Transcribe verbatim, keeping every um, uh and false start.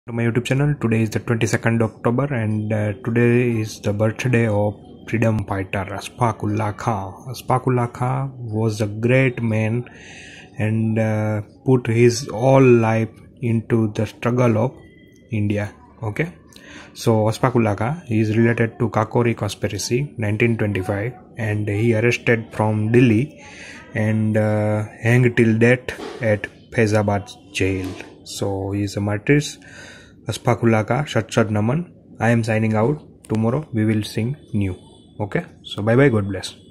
To my YouTube channel. Today is the twenty-second October and uh, today is the birthday of freedom fighter Ashfaq ullakha. Ashfaq ullakha was a great man and uh, put his all life into the struggle of India. Okay, so Ashfaq ullakha is related to Kakori conspiracy nineteen twenty-five and he arrested from Delhi and uh, hanged till death at Faizabad jail. So he is a martyr. Ashfaq ullakha, Shat Shat Naman. I am signing out. Tomorrow we will sing new. Okay, so bye bye, God bless.